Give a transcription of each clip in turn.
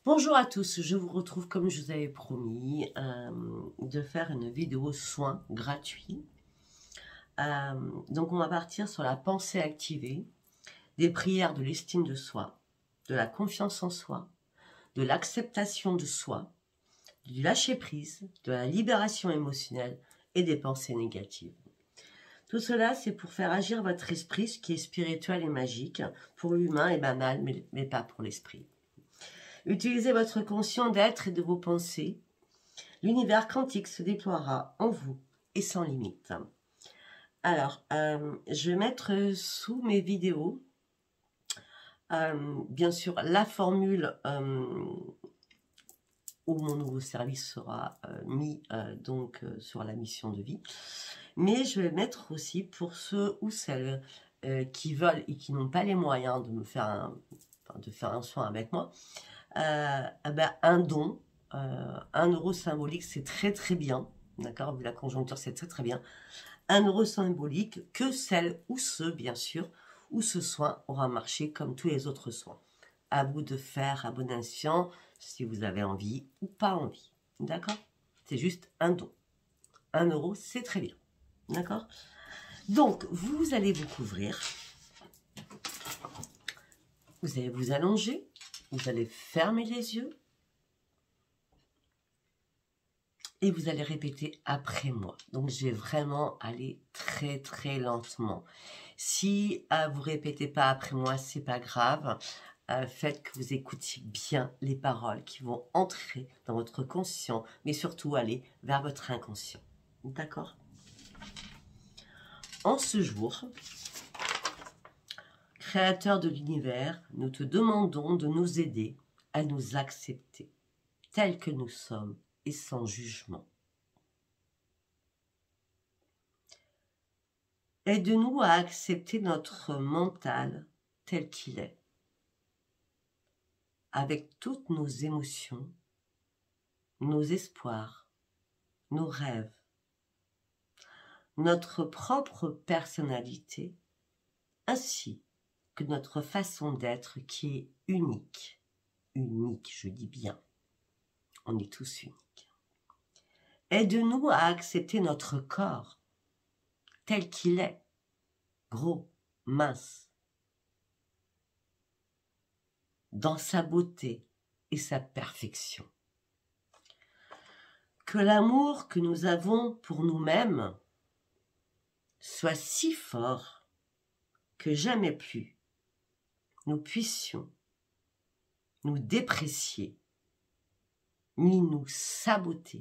Bonjour à tous, je vous retrouve comme je vous avais promis de faire une vidéo soin gratuit. Donc on va partir sur la pensée activée, des prières de l'estime de soi, de la confiance en soi, de l'acceptation de soi, du lâcher prise, de la libération émotionnelle et des pensées négatives. Tout cela, c'est pour faire agir votre esprit, ce qui est spirituel et magique. Pour l'humain est banal, mais pas pour l'esprit. Utilisez votre conscient d'être et de vos pensées. L'univers quantique se déploiera en vous et sans limite. Alors, je vais mettre sous mes vidéos, bien sûr, la formule où mon nouveau service sera mis sur la mission de vie. Mais je vais mettre aussi pour ceux ou celles qui veulent et qui n'ont pas les moyens de me faire un soin avec moi, un don, 1 euro symbolique, c'est très très bien, d'accord, vu la conjoncture, c'est très très bien. 1 euro symbolique, que celle ou ceux, bien sûr, où ce soin aura marché comme tous les autres soins. À vous de faire à bon escient, si vous avez envie ou pas envie, d'accord? C'est juste un don. 1 euro, c'est très bien, d'accord? Donc, vous allez vous couvrir, vous allez vous allonger, vous allez fermer les yeux et vous allez répéter après moi. Donc, je vais vraiment aller très, très lentement. Si vous répétez pas après moi, c'est pas grave. Faites que vous écoutiez bien les paroles qui vont entrer dans votre conscient, mais surtout aller vers votre inconscient. D'accord? En ce jour, Créateur de l'univers, nous te demandons de nous aider à nous accepter tels que nous sommes et sans jugement. Aide-nous à accepter notre mental tel qu'il est, avec toutes nos émotions, nos espoirs, nos rêves, notre propre personnalité, ainsi que notre façon d'être qui est unique. Unique, je dis bien. On est tous uniques. Aide-nous à accepter notre corps tel qu'il est, gros, mince, dans sa beauté et sa perfection. Que l'amour que nous avons pour nous-mêmes soit si fort que jamais plus nous puissions nous déprécier ni nous saboter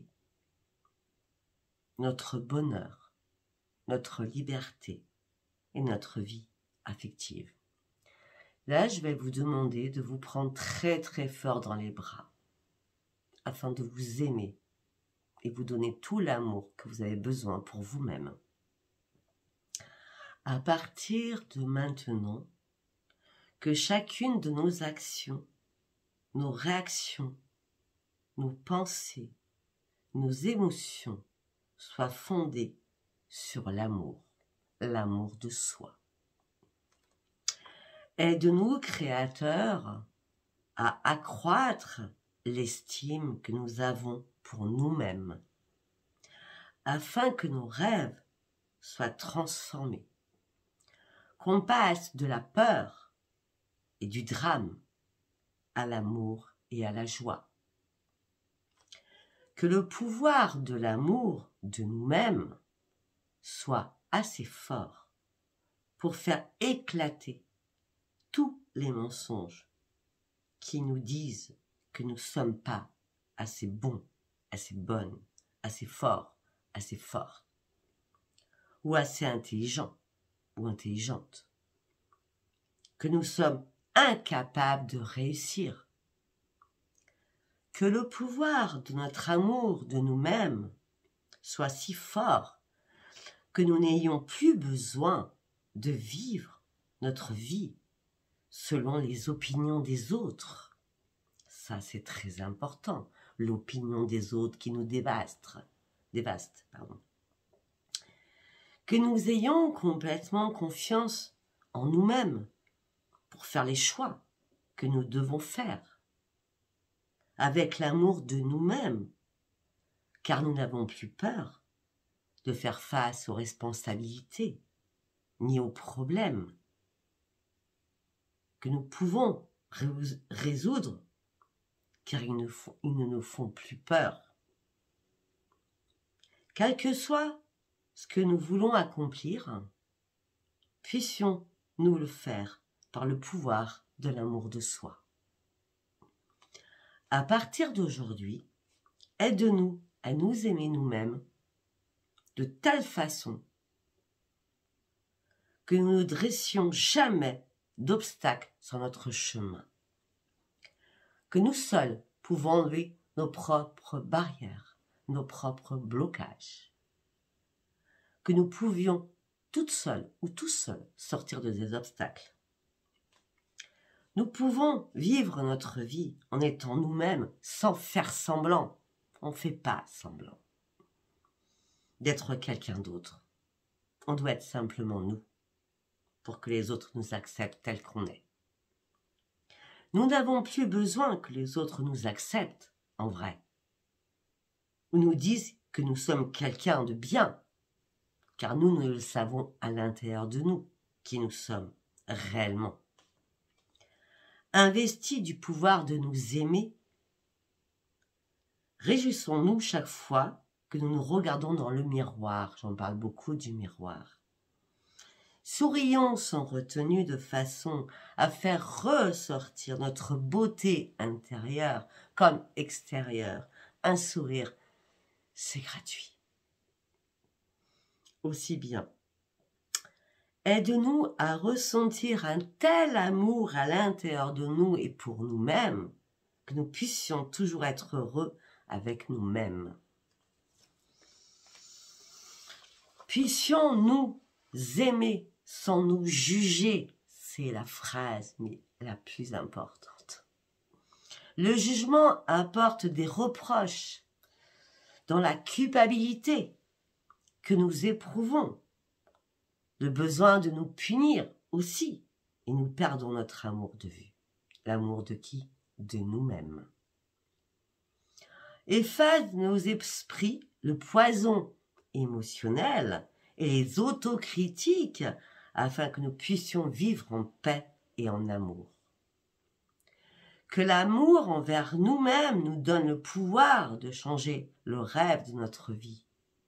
notre bonheur, notre liberté et notre vie affective. Là, je vais vous demander de vous prendre très très fort dans les bras afin de vous aimer et vous donner tout l'amour que vous avez besoin pour vous-même. À partir de maintenant, que chacune de nos actions, nos réactions, nos pensées, nos émotions soient fondées sur l'amour de soi. Aide-nous, Créateur, à accroître l'estime que nous avons pour nous-mêmes, afin que nos rêves soient transformés, qu'on passe de la peur et du drame à l'amour et à la joie. Que le pouvoir de l'amour de nous-mêmes soit assez fort pour faire éclater tous les mensonges qui nous disent que nous ne sommes pas assez bons, assez bonnes, assez forts, assez fortes, ou assez intelligents ou intelligentes, que nous sommes incapables de réussir, que le pouvoir de notre amour de nous-mêmes soit si fort que nous n'ayons plus besoin de vivre notre vie selon les opinions des autres. Ça, c'est très important, l'opinion des autres qui nous dévaste. Que nous ayons complètement confiance en nous-mêmes pour faire les choix que nous devons faire. avec l'amour de nous-mêmes, car nous n'avons plus peur de faire face aux responsabilités ni aux problèmes que nous pouvons résoudre, car ils ne nous font plus peur. Quel que soit ce que nous voulons accomplir, puissions-nous le faire par le pouvoir de l'amour de soi. À partir d'aujourd'hui, aide-nous à nous aimer nous-mêmes de telle façon que nous ne dressions jamais d'obstacles sur notre chemin, que nous seuls pouvons enlever nos propres barrières, nos propres blocages, que nous pouvions toutes seules ou tous seuls sortir de ces obstacles. Nous pouvons vivre notre vie en étant nous-mêmes sans faire semblant. On ne fait pas semblant d'être quelqu'un d'autre. On doit être simplement nous pour que les autres nous acceptent tels qu'on est. Nous n'avons plus besoin que les autres nous acceptent en vrai, ou nous disent que nous sommes quelqu'un de bien, car nous le savons à l'intérieur de nous qui nous sommes réellement. Investis du pouvoir de nous aimer, réjouissons-nous chaque fois que nous nous regardons dans le miroir. J'en parle beaucoup du miroir. Sourions sans retenue de façon à faire ressortir notre beauté intérieure comme extérieure. Un sourire, c'est gratuit. Aussi bien. Aide-nous à ressentir un tel amour à l'intérieur de nous et pour nous-mêmes que nous puissions toujours être heureux avec nous-mêmes. Puissions-nous aimer sans nous juger, c'est la phrase la plus importante. Le jugement apporte des reproches dans la culpabilité que nous éprouvons, le besoin de nous punir aussi, et nous perdons notre amour de vue. L'amour de qui? De nous-mêmes. Efface de nos esprits le poison émotionnel et les autocritiques afin que nous puissions vivre en paix et en amour. Que l'amour envers nous-mêmes nous donne le pouvoir de changer le rêve de notre vie.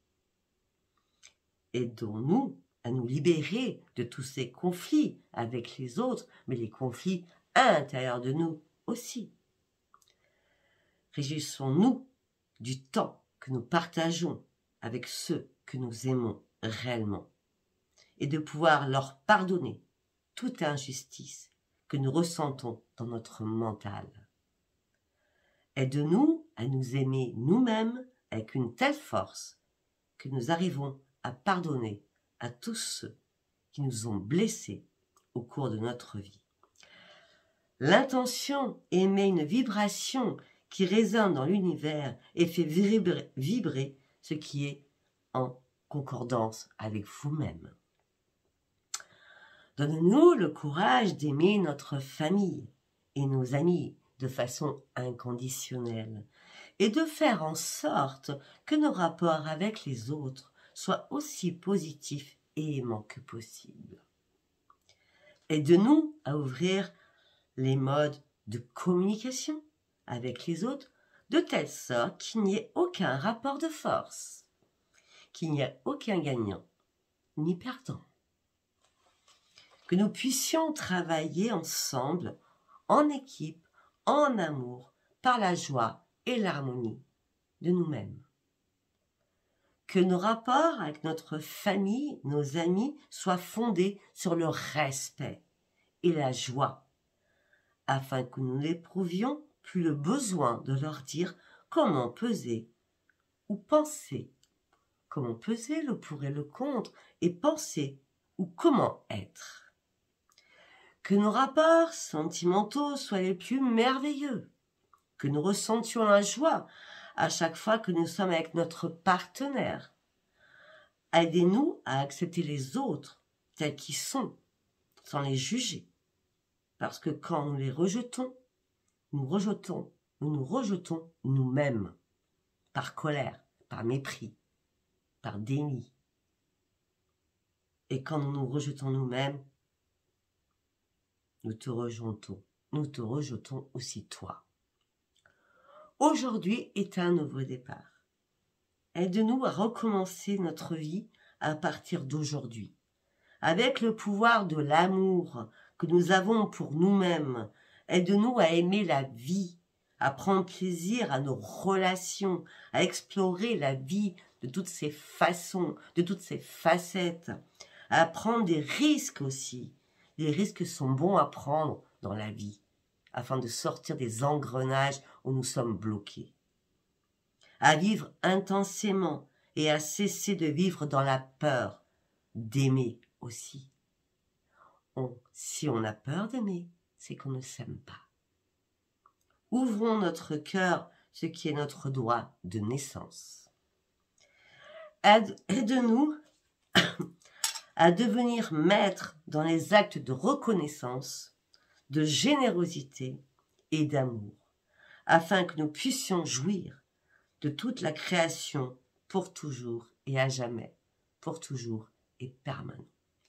Aidons-nous à nous libérer de tous ces conflits avec les autres, mais les conflits à l'intérieur de nous aussi. Réjouissons-nous du temps que nous partageons avec ceux que nous aimons réellement et de pouvoir leur pardonner toute injustice que nous ressentons dans notre mental. Aide-nous à nous aimer nous-mêmes avec une telle force que nous arrivons à pardonner à tous ceux qui nous ont blessés au cours de notre vie. L'intention émet une vibration qui résonne dans l'univers et fait vibrer ce qui est en concordance avec vous-même. Donne-nous le courage d'aimer notre famille et nos amis de façon inconditionnelle et de faire en sorte que nos rapports avec les autres soient aussi positifs et aimants que possible. Aide-nous à ouvrir les modes de communication avec les autres de telle sorte qu'il n'y ait aucun rapport de force, qu'il n'y ait aucun gagnant ni perdant. Que nous puissions travailler ensemble, en équipe, en amour, par la joie et l'harmonie de nous-mêmes. Que nos rapports avec notre famille, nos amis, soient fondés sur le respect et la joie, afin que nous n'éprouvions plus le besoin de leur dire comment peser ou penser, comment peser le pour et le contre, et penser ou comment être. Que nos rapports sentimentaux soient les plus merveilleux, que nous ressentions la joie à chaque fois que nous sommes avec notre partenaire. Aidez-nous à accepter les autres tels qu'ils sont, sans les juger, parce que quand nous les rejetons, nous rejetons nous nous rejetons nous-mêmes, par colère, par mépris, par déni. Et quand nous nous rejetons nous-mêmes, nous te rejetons aussi toi. Aujourd'hui est un nouveau départ. Aide-nous à recommencer notre vie à partir d'aujourd'hui. Avec le pouvoir de l'amour que nous avons pour nous-mêmes, aide-nous à aimer la vie, à prendre plaisir à nos relations, à explorer la vie de toutes ses façons, de toutes ses facettes, à prendre des risques aussi. Les risques sont bons à prendre dans la vie, afin de sortir des engrenages où nous sommes bloqués. À vivre intensément et à cesser de vivre dans la peur, d'aimer aussi. Si on a peur d'aimer, c'est qu'on ne s'aime pas. Ouvrons notre cœur, ce qui est notre droit de naissance. Aide-nous à devenir maîtres dans les actes de reconnaissance, de générosité et d'amour, afin que nous puissions jouir de toute la création pour toujours et à jamais, pour toujours et permanent.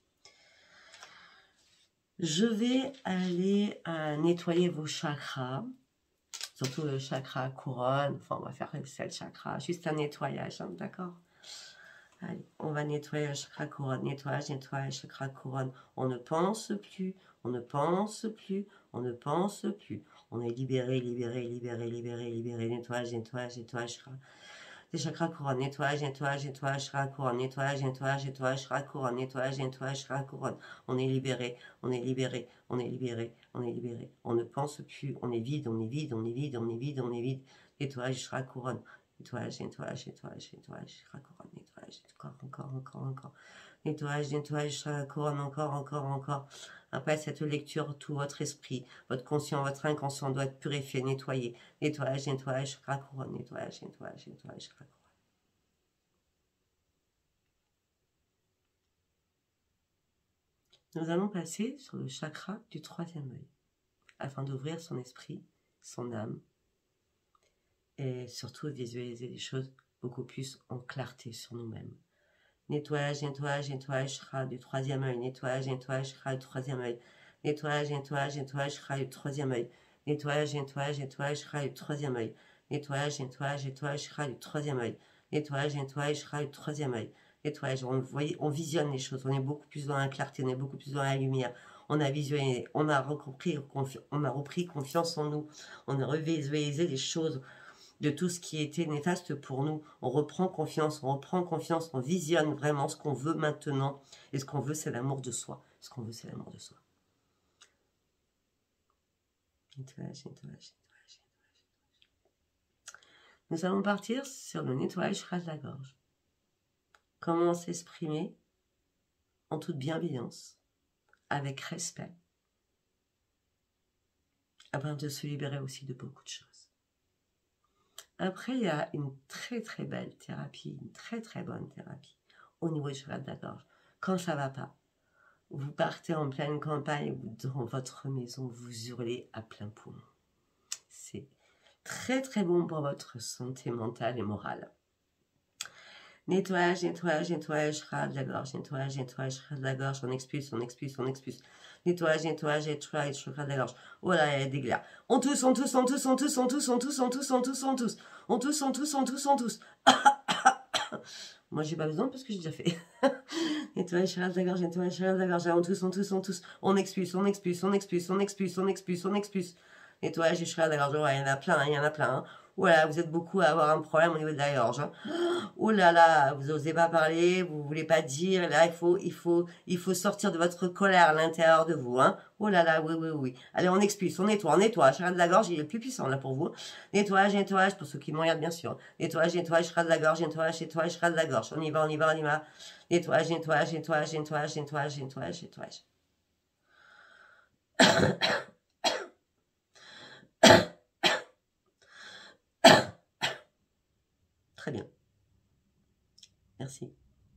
Je vais aller nettoyer vos chakras, surtout le chakra couronne. Enfin, on va faire les 7 chakras, juste un nettoyage, hein, d'accord? Allez, on va nettoyer le chakra couronne, nettoyage, chakra couronne. On ne pense plus, on ne pense plus, on ne pense plus. On est libéré, libéré, libéré, libéré, libéré, nettoyage, chakra. Les chakras couronne, nettoyage, chakra couronne, nettoyage, chakra couronne, nettoyage, chakra couronne. On est libéré, on est libéré, on est libéré, on est libéré. On ne pense plus, on est vide, on est vide, on est vide, on est vide, on est vide. Nettoyage, chakra couronne, nettoyage, chakra couronne, nettoyage, encore. Nettoyage, chakra couronne, encore. Après cette lecture, tout votre esprit, votre conscient, votre inconscient doit être purifié, nettoyé. Nettoyage, chakra couronne, nettoyage, chakra couronne. Nous allons passer sur le chakra du 3e œil, afin d'ouvrir son esprit, son âme, et surtout visualiser les choses beaucoup plus en clarté sur nous-mêmes. Nettoyage, chakra du 3e œil, nettoyage, chakra du 3e œil, nettoyage, chakra du 3e œil, nettoyage, chakra du 3e œil, nettoyage, chakra du 3e œil, nettoyage, chakra du 3e œil, nettoyage, on visionne les choses, on est beaucoup plus dans la clarté, on est beaucoup plus dans la lumière, on a visualisé, on a repris confiance en nous, on a revisualisé les choses de tout ce qui était néfaste pour nous. On reprend confiance, on visionne vraiment ce qu'on veut maintenant. Et ce qu'on veut, c'est l'amour de soi. Ce qu'on veut, c'est l'amour de soi. Nettoyage. Nous allons partir sur le nettoyage de la gorge. Comment s'exprimer en toute bienveillance, avec respect, afin de se libérer aussi de beaucoup de choses. Après, il y a une très très belle thérapie, une très très bonne thérapie au niveau du chakra de la gorge. Quand ça va pas, vous partez en pleine campagne, dans votre maison, vous hurlez à plein poumon. C'est très très bon pour votre santé mentale et morale. Nettoyage, chakra de la gorge, nettoyage, chakra de la gorge, on expulse. Nettoyage, chakra de la gorge. Oh là, il y a des glaires. On tousse. Moi, j'ai pas besoin parce que j'ai déjà fait. Nettoyage, chakra de la gorge, chakra de la gorge. On tousse. On expulse. Nettoyage, chakra de la gorge. Ouais, il y en a plein. Voilà, vous êtes beaucoup à avoir un problème au niveau de la gorge. Oh là là, vous n'osez pas parler, vous voulez pas dire. Là, il faut sortir de votre colère à l'intérieur de vous. Hein. Oh là là, oui. Allez, on expulse, on nettoie. Chakra de la gorge, il est le plus puissant là pour vous. Nettoyage, pour ceux qui me regardent bien sûr. Nettoyage, chakra de la gorge, chakra de la gorge. On y va. Nettoyage. Très bien. Merci.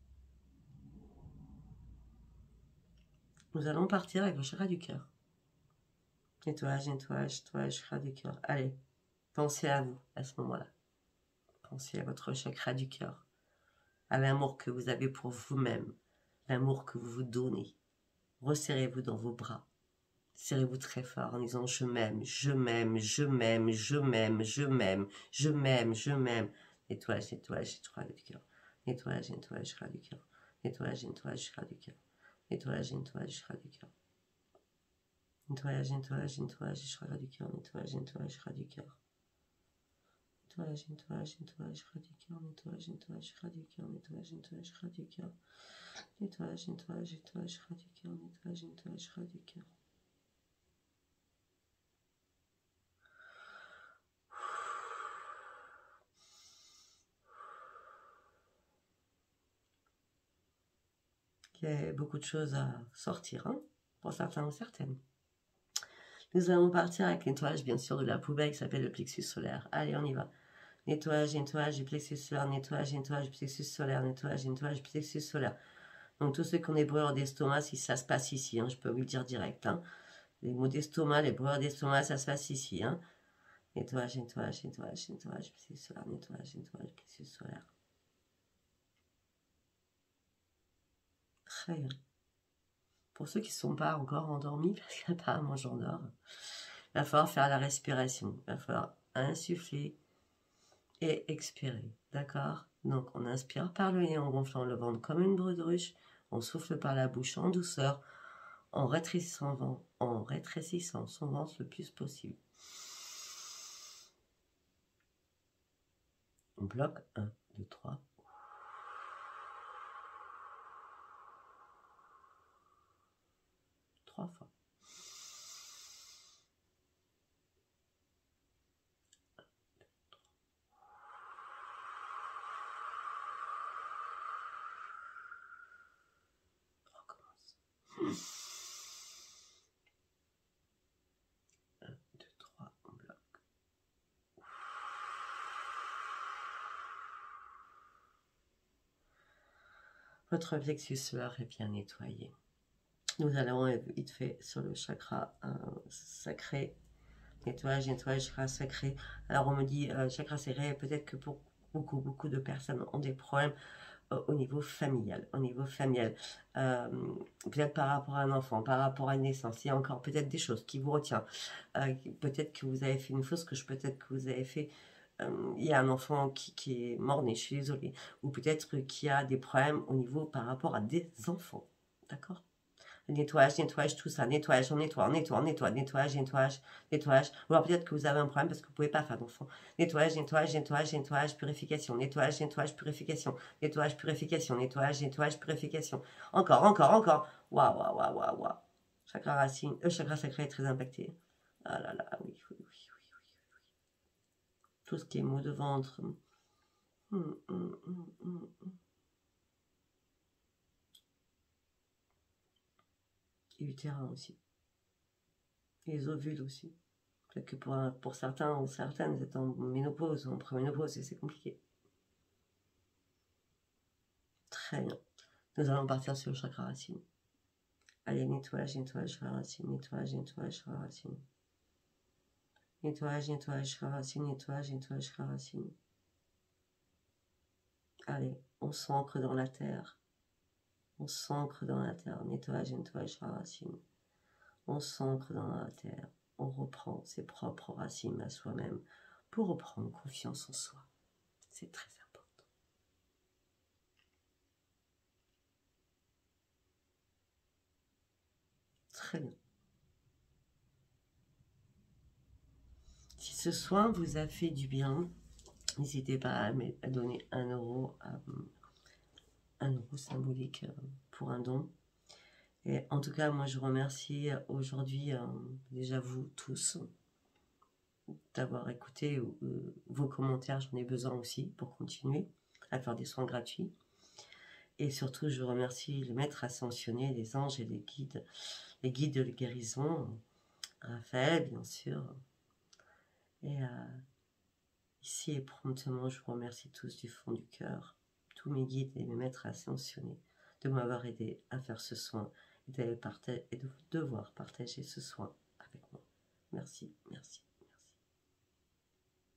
Nous allons partir avec le chakra du cœur. Nettoyage, chakra du cœur. Allez, Pensez à vous à ce moment-là. Pensez à votre chakra du cœur, à l'amour que vous avez pour vous-même, l'amour que vous vous donnez. Resserrez-vous dans vos bras. Serrez-vous très fort en disant je m'aime, je m'aime, je m'aime, je m'aime, je m'aime, je m'aime, je m'aime. Nettoyage, nettoyage, chakra du cœur. Nettoyage, nettoyage, chakra du cœur. Nettoyage, nettoyage, chakra du cœur. Nettoyage, nettoyage, chakra du cœur. Nettoyage, nettoyage, nettoyage, chakra du cœur. Nettoyage, nettoyage, chakra du cœur. Nettoyage, nettoyage, nettoyage, chakra du cœur. Nettoyage, nettoyage, chakra du cœur. Nettoyage, nettoyage, chakra du cœur. Nettoyage, nettoyage, nettoyage, chakra du cœur. Nettoyage, nettoyage, chakra du cœur. Il y a beaucoup de choses à sortir, hein, pour certains ou certaines. Nous allons partir avec le nettoyage, bien sûr, de la poubelle qui s'appelle le plexus solaire. Allez, on y va. Nettoyage, nettoyage du plexus solaire, nettoyage, nettoyage du plexus solaire, nettoyage, nettoyage du plexus solaire. Donc, tous ceux qui ont des brûlures d'estomac, si ça se passe ici, hein, je peux vous le dire direct. Hein. Les maux d'estomac, les brûlures d'estomac, ça se passe ici. Hein. Nettoyage, nettoyage, nettoyage, nettoyage du plexus solaire, nettoyage, nettoyage du plexus solaire. Très bien. Pour ceux qui ne sont pas encore endormis, parce qu'apparemment j'endors, il va falloir faire la respiration. Il va falloir insuffler et expirer. D'accord? Donc on inspire par le nez en gonflant le ventre comme une baudruche. On souffle par la bouche en douceur, en rétrécissant son ventre le plus possible. On bloque 1, 2, 3. 3 fois. On recommence. 1, 2, 3, on bloque. Votre plexus solaire est bien nettoyé. Nous allons vite fait sur le chakra sacré. Nettoyage, nettoyage, chakra sacré. Alors on me dit chakra sacré, peut-être que pour beaucoup de personnes ont des problèmes au niveau familial. Peut-être par rapport à un enfant, par rapport à une naissance. Il y a encore peut-être des choses qui vous retiennent. Peut-être que vous avez fait une fausse couche, peut-être que vous avez fait... il y a un enfant qui est mort-né, je suis désolée. Ou peut-être qu'il y a des problèmes au niveau par rapport à des enfants. D'accord ? Nettoyage, nettoyage, tout ça, nettoyage, on nettoie, nettoyage, nettoyage, nettoyage. Ou alors peut-être que vous avez un problème parce que vous ne pouvez pas faire d'enfant. Nettoyage, nettoyage, nettoyage, nettoyage, purification. Nettoyage, nettoyage, purification. Nettoyage, purification. Nettoyage, nettoyage, purification. Encore, encore, encore. Waouh, waouh, waouh, waouh, waouh. Chakra racine, chakra sacré est très impacté. Ah là là, oui, oui, oui, oui, oui. Tout ce qui est maux de ventre. Et utérin aussi. Et les ovules aussi. Peut-être que pour certains ou certaines, vous êtes en ménopause ou en préménopause et c'est compliqué. Très bien. Nous allons partir sur le chakra racine. Allez, nettoyage, nettoyage, chakra racine, nettoyage, nettoyage, chakra racine. Nettoyage, nettoyage, chakra racine, nettoyage, nettoyage, chakra racine. Allez, on s'ancre dans la terre. On s'ancre dans la terre. Nettoyage, nettoyage, chakra racine. On s'ancre dans la terre. On reprend ses propres racines à soi-même pour reprendre confiance en soi. C'est très important. Très bien. Si ce soin vous a fait du bien, n'hésitez pas à donner 1 euro, 1 euro symbolique pour un don. Et en tout cas, moi je remercie aujourd'hui déjà vous tous d'avoir écouté vos commentaires. J'en ai besoin aussi pour continuer à faire des soins gratuits. Et surtout, je remercie le maître ascensionné, les anges et les guides de guérison, Raphaël bien sûr. Et ici et promptement, je vous remercie tous du fond du cœur, tous mes guides et mes maîtres ascensionnés, de m'avoir aidé à faire ce soin et de devoir partager ce soin avec moi. Merci, merci.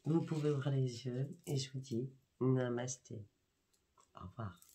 Vous pouvez ouvrir les yeux et je vous dis namasté. Au revoir.